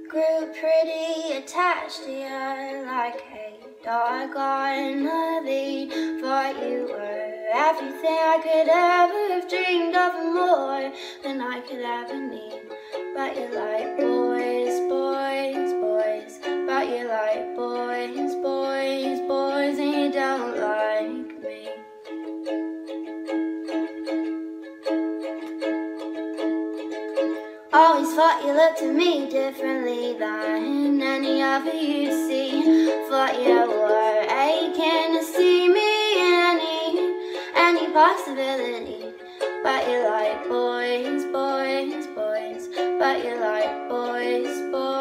Grew pretty attached to you like a dog on a lead. Thought you were everything I could ever have dreamed of, and more than I could ever need. But you like boys, boys, boys. But you like boys, boys, boys, and you don't like me. Always thought you looked at me differently than any other you'd see. Thought you were aching to see me in any possibility. But you like boys, boys, boys. But you like boys, boys.